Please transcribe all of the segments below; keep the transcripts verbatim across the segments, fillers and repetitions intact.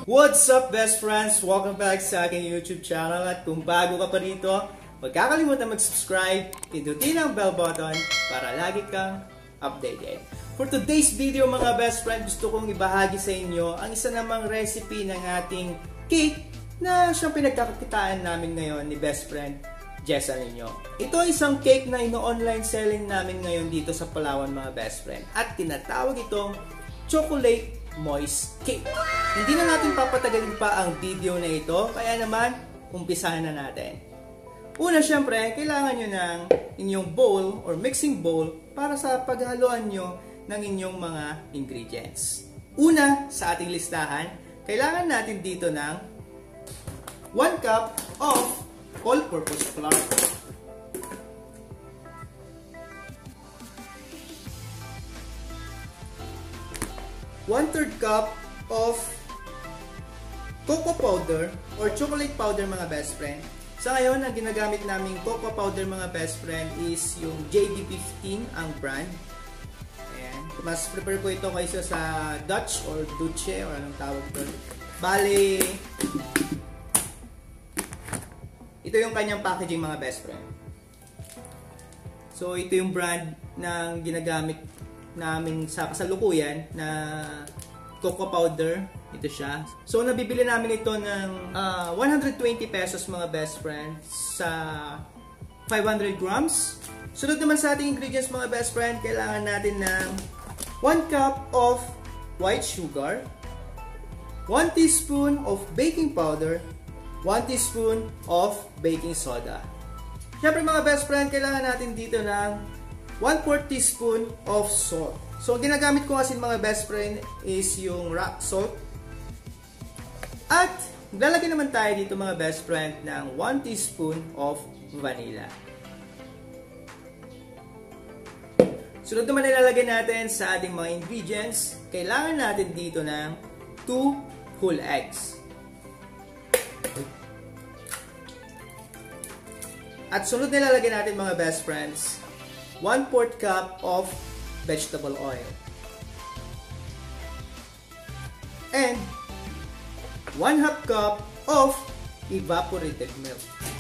What's up, best friends? Welcome back sa aking YouTube channel. At kung bago ka pa rito, huwag kakalimutan mag-subscribe, pindutin ang bell button para lagi kang updated. For today's video mga best friends, gusto kong ibahagi sa inyo ang isa namang recipe ng ating cake na siyang pinagkakakitaan namin ngayon ni best friend Jessa ninyo. Ito ay isang cake na ino-online selling namin ngayon dito sa Palawan mga best friend at tinatawag itong chocolate moist cake. Hindi na natin papatagalin pa ang video na ito, kaya naman umpisahan na natin. Una, syempre, kailangan nyo ng inyong bowl or mixing bowl para sa paghaluan nyo ng inyong mga ingredients. Una, sa ating listahan, kailangan natin dito ng one cup of all-purpose flour. one third cup of cocoa powder or chocolate powder mga best friend. Sa ngayon, ang ginagamit naming cocoa powder mga best friend is yung J D fifteen ang brand. Ayan. Mas prefer ko ito kaysa sa Dutch or Duce or anong tawag doon. Bale, ito yung kanyang packaging mga best friend. So, ito yung brand ng ginagamit namin sa kasalukuyan na cocoa powder. Ito siya. So, nabibili namin ito ng uh, one hundred twenty pesos mga best friend sa five hundred grams. Sunod naman sa ating ingredients mga best friend, kailangan natin ng one cup of white sugar, one teaspoon of baking powder, one teaspoon of baking soda. Siyempre mga best friend, kailangan natin dito ng one fourth teaspoon of salt. So, ginagamit ko kasi mga best friend is yung rock salt. At, lalagyan naman tayo dito mga best friend ng one teaspoon of vanilla. Sunod naman ilalagay natin sa ating mga ingredients, kailangan natin dito ng two whole eggs. At sunod nilalagay natin mga best friends, one fourth cup of vegetable oil. And one half cup of evaporated milk.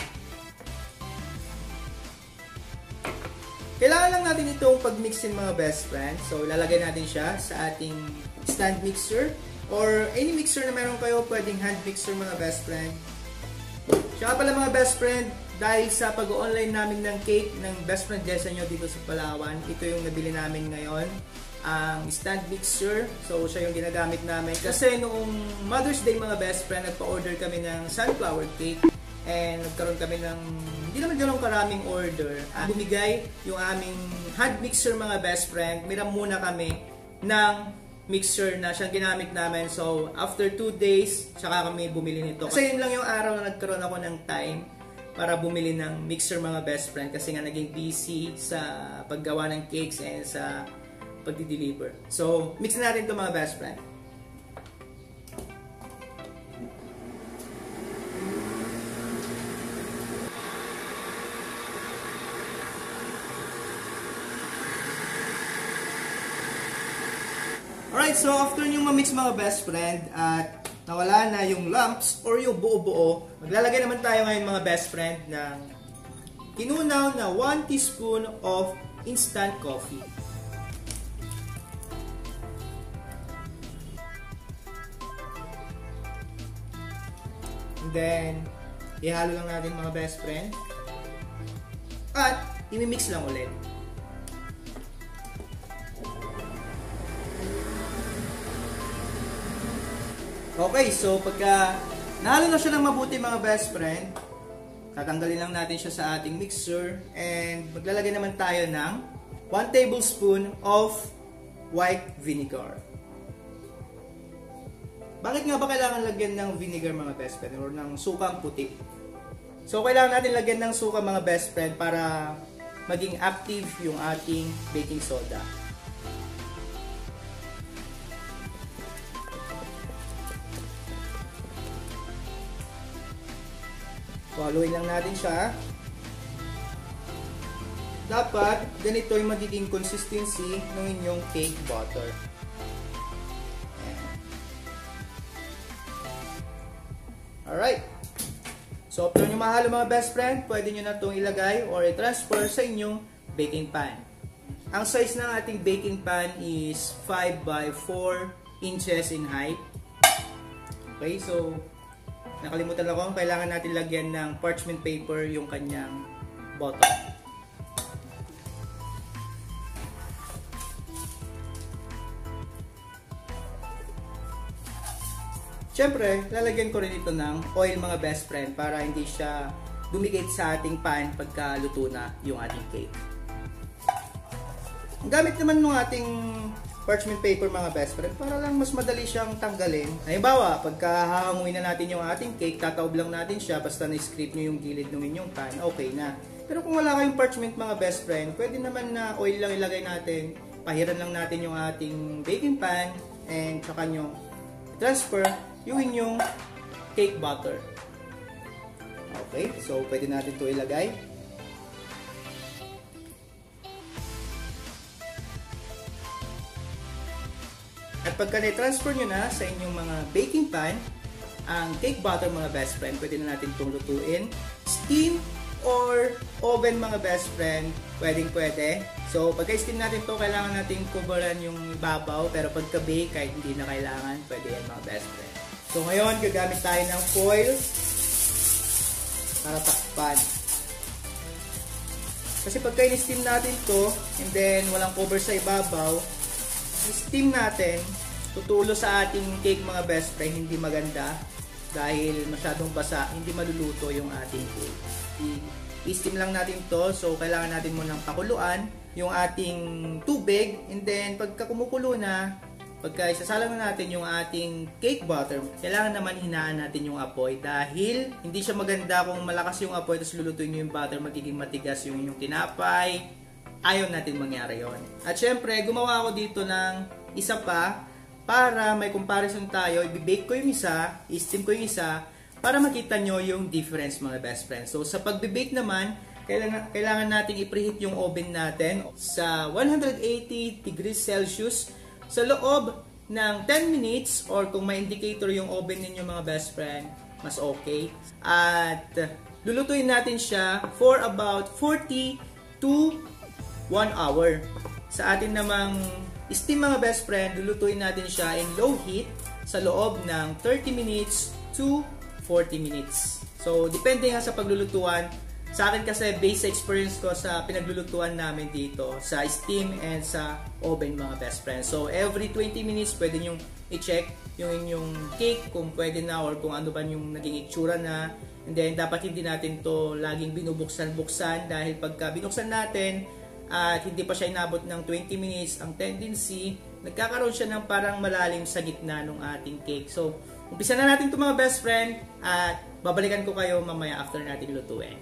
Kailangan lang natin itong pag-mixin mga best friends. So, ilalagay natin siya sa ating stand mixer or any mixer na meron kayo, pwedeng hand mixer mga best friend. Siya pala mga best friend, dahil sa pag-online namin ng cake ng best friend Jessa nyo dito sa Palawan, ito yung nabili namin ngayon, ang stand mixer. So, siya yung ginagamit namin. Kasi noong Mother's Day mga best friend, nagpa-order kami ng sunflower cake and nagkaroon kami ng hindi naman gano'ng karaming order. Uh, bumigay yung aming hand mixer mga best friend. Miram muna kami ng mixer na siyang ginamit namin. So, after two days, saka kami bumili nito. Kasi yun lang yung araw na nagkaroon ako ng time para bumili ng mixer mga best friend kasi nga naging busy sa paggawa ng cakes and sa pagdi-deliver. So, mix na natin ito mga best friend. Alright, so after nyo ma-mix mga best friend at nawala na yung lumps or yung buo-buo, maglalagay naman tayo ngayon mga best friend ng tinunaw na one teaspoon of instant coffee. And then, ihalo lang natin mga best friend. At, imimix lang ulit. Okay, so pagka nahalo na siya ng mabuti mga best friend, tatanggalin lang natin siya sa ating mixer and maglalagay naman tayo ng one tablespoon of white vinegar. Bakit nga ba kailangan lagyan ng vinegar mga best friend or ng sukang puti? So kailangan natin lagyan ng suka mga best friend para maging active yung ating baking soda. Haluin lang natin siya. Dapat ganito yung magiging consistency ng inyong cake batter. Alright. So, kung nyo mahalo mga best friend, pwede nyo na itong ilagay or i-transfer sa inyong baking pan. Ang size ng ating baking pan is five by four inches in height. Okay, so nakalimutan ako, kailangan natin lagyan ng parchment paper yung kanyang bottom. Siyempre, lalagyan ko rin ito ng oil mga best friend para hindi siya dumikit sa ating pan pagka luto na yung ating cake. Ang gamit naman ng ating parchment paper mga best friend para lang mas madali siyang tanggalin. Halimbawa, pagka hahanguin na natin yung ating cake, tataob lang natin siya basta na-scrape nyo yung gilid ng inyong pan, okay na. Pero kung wala kayong parchment mga best friend, pwede naman na oil lang ilagay natin, pahiran lang natin yung ating baking pan, and tsaka nyo transfer yung inyong cake batter. Okay, so pwede natin ito ilagay. At pagka na-transfer nyo na sa inyong mga baking pan, ang cake batter mga best friend, pwede na natin itong lutuin. Steam or oven mga best friend, pwedeng pwede. So pagka steam natin ito, kailangan natin coveran yung ibabaw, pero pagka bake, kahit hindi na kailangan, pwede yan mga best friend. So ngayon, gagamit tayo ng foil para takpan. Kasi pagka in-steam natin to and then walang cover sa ibabaw, i-steam natin, tutulo sa ating cake mga best friend, hindi maganda dahil masyadong basa, hindi maluluto yung ating cake. I-steam lang natin to, so kailangan natin munang pakuluan yung ating tubig, and then pagka kumukulo na, pagka isasalang na natin yung ating cake batter, kailangan naman hinaan natin yung apoy dahil hindi siya maganda kung malakas yung apoy tapos lulutuin nyo yung butter, magiging matigas yung inyong tinapay. Ayaw natin mangyari yon. At syempre, gumawa ako dito ng isa pa para may comparison tayo. I-bake ko yung isa, i-steam ko yung isa para makita nyo yung difference mga best friends. So sa pag-bake naman, kailangan, kailangan natin i-preheat yung oven natin sa one hundred eighty degrees Celsius sa loob ng ten minutes, or kung may indicator yung oven ninyo mga best friend, mas okay. At lulutuin natin siya for about forty to one hour. Sa atin namang steam mga best friend, lulutuin natin siya in low heat sa loob ng thirty minutes to forty minutes. So, depende nga sa paglulutuan. Sa akin kasi, base experience ko sa pinaglulutuan namin dito, sa steam and sa oven mga best friends. So, every twenty minutes, pwede nyong i-check yung inyong cake kung pwede na or kung ano ba yung naging itsura na. And then, dapat hindi natin to laging binubuksan-buksan dahil pagka binuksan natin at hindi pa siya inabot ng twenty minutes, ang tendency, nagkakaroon siya ng parang malalim sa gitna ng ating cake. So, umpisa na natin ito mga best friend at babalikan ko kayo mamaya after natin lutuin.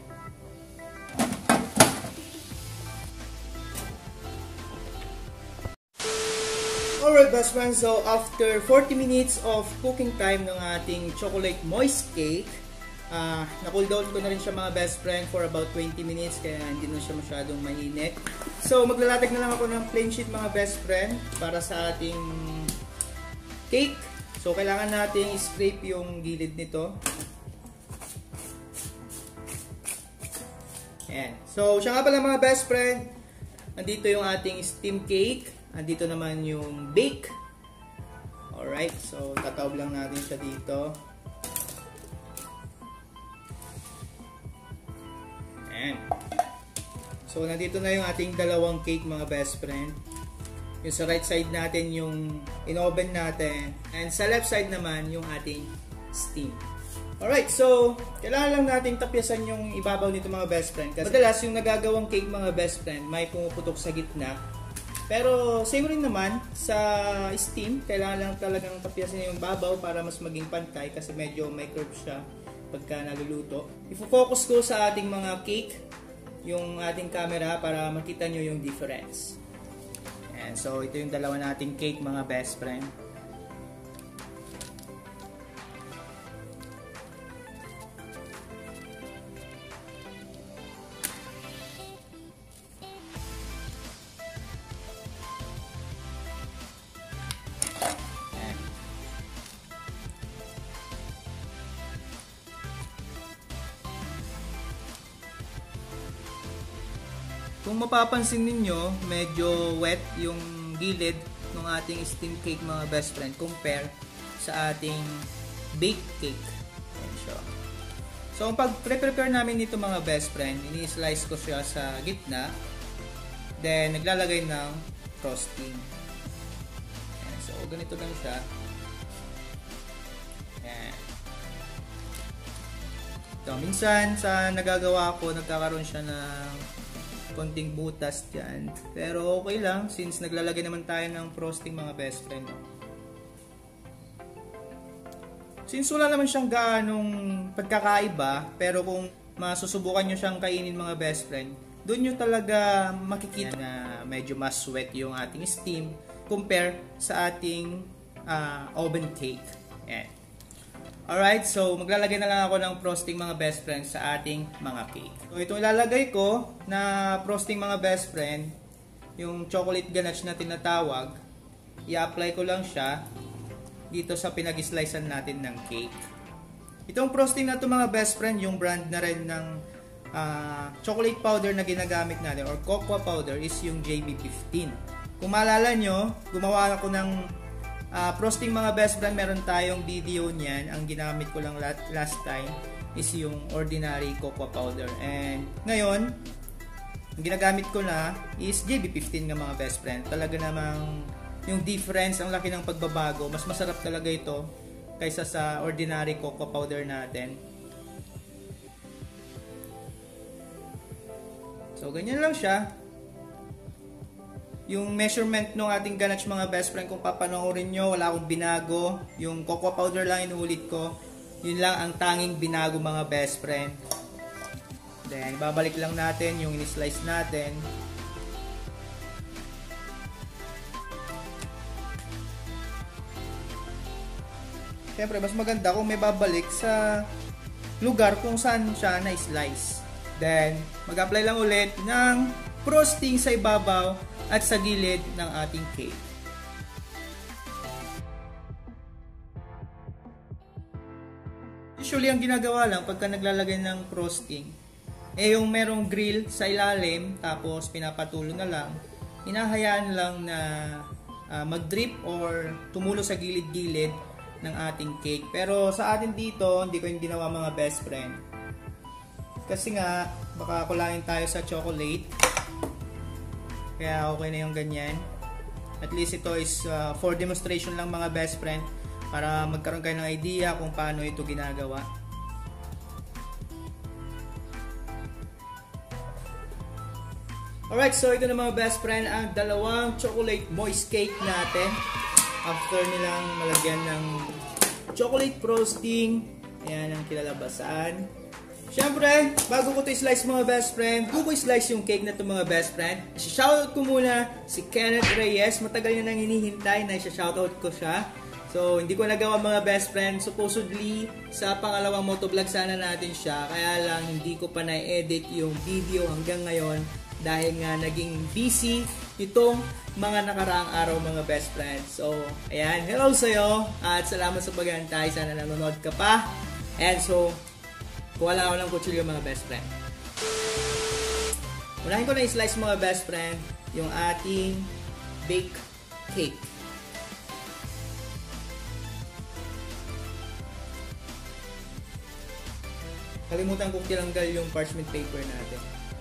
Alright best friends, so after forty minutes of cooking time ng ating chocolate moist cake, uh, na-cool down ko na rin siya mga best friend for about twenty minutes kaya hindi na siya masyadong mainit. So maglalatag na lang ako ng plain sheet mga best friend para sa ating cake. So kailangan natin i-scrape yung gilid nito. Ayan. So siya nga pala mga best friend, nandito yung ating steam cake. Andito naman yung bake. Alright, so tataob lang natin siya dito. Ayan. So nandito na yung ating dalawang cake mga best friend. Yung sa right side natin yung in-oven natin. And sa left side naman yung ating steam. Alright, so kailangan lang natin tapyasan yung ibabaw nito mga best friend. Kasi madalas yung nagagawang cake mga best friend, may pumuputok sa gitna. Pero same rin naman sa steam, kailangan lang talagang tapyasin yung babaw para mas maging pantay kasi medyo may curve siya pagka naluluto. Ifo-focus ko sa ating mga cake yung ating camera para makita nyo yung difference. And so ito yung dalawa nating cake mga best friend. Kung mapapansin ninyo, medyo wet yung gilid ng ating steam cake mga best friend compare sa ating baked cake. Ayan siya. So, pag pre-prepare namin nito mga best friend, ini-slice ko siya sa gitna. Then, naglalagay ng frosting. Ayan. So, ganito lang siya. Ayan. So, minsan, sa nagagawa ko, nagkakaroon siya ng konting butas dyan. Pero okay lang, since naglalagay naman tayo ng frosting mga best friend. Since wala naman siyang gaanong pagkakaiba, pero kung masusubukan nyo siyang kainin mga best friend, doon nyo talaga makikita na medyo mas sweat yung ating steam compare sa ating uh, oven cake. Yan. Alright, so maglalagay na lang ako ng frosting mga best friend sa ating mga cake. So ito ilalagay ko na frosting mga best friend, yung chocolate ganache na tinatawag, i-apply ko lang siya dito sa pinag-slicean natin ng cake. Itong frosting na to mga best friend, yung brand na rin ng uh, chocolate powder na ginagamit natin or cocoa powder is yung J B fifteen. Kung maalala nyo, gumawa ako ng Uh, frosting mga best friend, meron tayong video niyan. Ang ginamit ko lang last time is yung ordinary cocoa powder. And ngayon, ang ginagamit ko na is J B fifteen nga mga best friend. Talaga namang yung difference, ang laki ng pagbabago. Mas masarap talaga ito kaysa sa ordinary cocoa powder natin. So, ganyan lang siya. Yung measurement ng ating ganache mga best friend, kung papanoorin nyo, wala akong binago. Yung cocoa powder lang inuulit ko. Yun lang ang tanging binago mga best friend. Then, babalik lang natin yung in-slice natin. Siyempre, mas maganda kung may babalik sa lugar kung saan siya na-slice. Then, mag-apply lang ulit ng frosting sa ibabaw at sa gilid ng ating cake. Usually, ang ginagawa lang pagka naglalagay ng frosting, eh yung merong grill sa ilalim, tapos pinapatulo na lang, hinahayaan lang na uh, mag-drip or tumulo sa gilid-gilid ng ating cake. Pero sa atin dito, hindi ko yung ginawa mga best friend. Kasi nga, baka kulangin tayo sa chocolate. Kaya okay na yung ganyan. At least ito is uh, for demonstration lang mga best friend, para magkaroon kayo ng idea kung paano ito ginagawa. Alright, so ito na mga best friend ang dalawang chocolate moist cake natin. After nilang malagyan ng chocolate frosting, ayan ang kilalabasan. Siyempre, bago ko ito slice mga best friend, bago ko slice yung cake na ito mga best friend, shoutout ko muna si Kenneth Reyes. Matagal niya nang hinihintay na shoutout ko siya. So, hindi ko nagawa mga best friend. Supposedly, sa pangalawang motovlog sana natin siya. Kaya lang, hindi ko pa na-edit yung video hanggang ngayon. Dahil nga, naging busy itong mga nakaraang araw mga best friend. So, ayan. Hello sa'yo. At salamat sa pag-antay. Sana nanonood ka pa. And so, kuha ako ng kutsilyo mga best friend. Unahin ko na i-slice mga best friend yung ating baked cake. Kalimutan kong tilanggal yung parchment paper natin.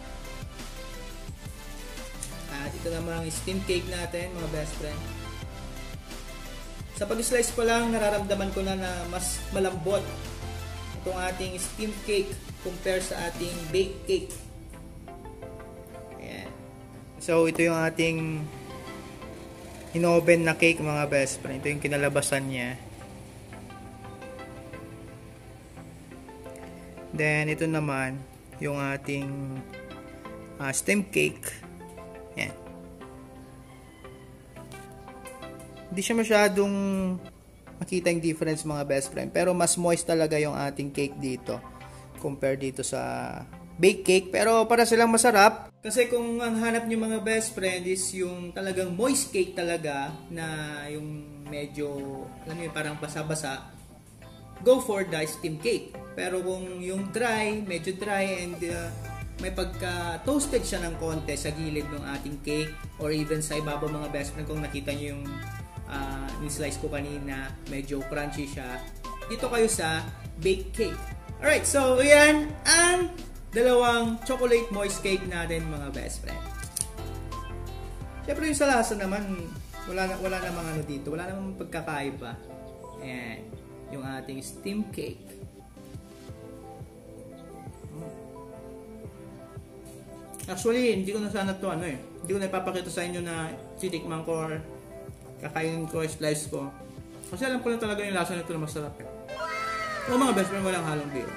At ito naman ang steam cake natin mga best friend. Sa pag-slice pa lang, nararamdaman ko na na mas malambot itong ating steam cake compare sa ating baked cake. Ayan. So, ito yung ating in-oven na cake mga best friend. Ito yung kinalabasan niya. Then, ito naman yung ating uh, steam cake. Ayan. Hindi siya masyadong makita yung difference mga best friend, pero mas moist talaga yung ating cake dito compare dito sa baked cake, pero para silang masarap kasi kung ang hanap nyo mga best friend is yung talagang moist cake talaga na yung medyo alam mo parang basa-basa, go for the steam cake. Pero kung yung dry, medyo dry and uh, may pagka-toasted siya ng konti sa gilid ng ating cake or even sa ibabaw mga best friend. Kung nakita nyo yung uh, ni-slice ko kanina, medyo crunchy siya. Dito kayo sa baked cake. Alright, so yan ang dalawang chocolate moist cake natin mga best friend. Siyempre yung sa lasa naman, wala, na, wala namang ano dito, wala namang pagkakaiba. Ayan, yung ating steam cake. Actually, hindi ko na sana to ano eh. Hindi ko na ipapakita sa inyo na titikman ko or kakainin ko, slice ko. Kasi alam ko na talaga yung lasa nito na masarap eh. O mga best friend, walang halong biro.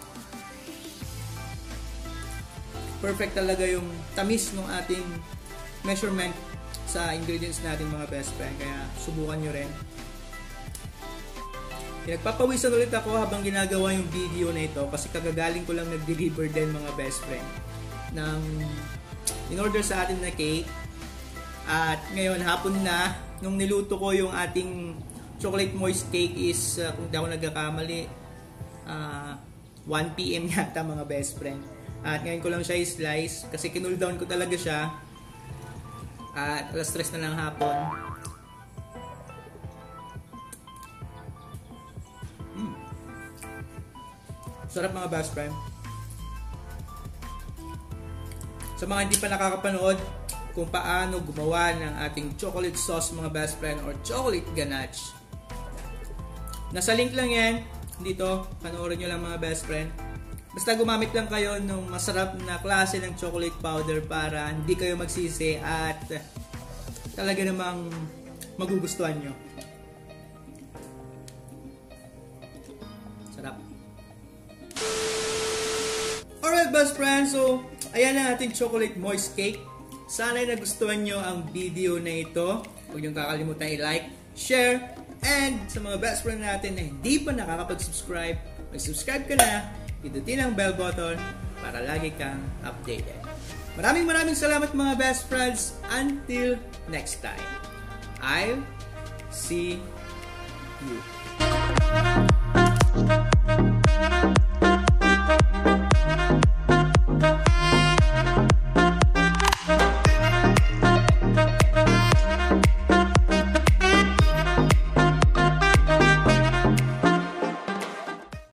Perfect talaga yung tamis ng ating measurement sa ingredients natin mga best friend. Kaya subukan nyo rin. Pinagpapawisan ulit ako habang ginagawa yung video na ito kasi kagagaling ko lang nag-deliver din mga best friend ng in-order sa atin na cake. At ngayon hapon na, nung niluto ko yung ating chocolate moist cake is uh, kung di ako nagkakamali uh, one P M yata mga best friend. At ngayon ko lang siya i-slice kasi kinul down ko talaga siya at alas tres na lang hapon. mm. Sarap mga best friend. Sa mga hindi pa nakakapanood kung paano gumawa ng ating chocolate sauce mga best friend or chocolate ganache, nasa link lang yan dito, panoorin nyo lang mga best friend. Basta gumamit lang kayo ng masarap na klase ng chocolate powder para hindi kayo magsisi at talaga namang magugustuhan nyo. Sarap. Alright best friends, so ayan na ating chocolate moist cake. Sana'y nagustuhan nyo ang video na ito. Huwag nyo kakalimutan i-like, share, and sa mga best friend natin na hindi pa nakakapag-subscribe, mag-subscribe ka na, pindutin ang bell button para lagi kang updated. Maraming maraming salamat mga best friends. Until next time, I'll see you.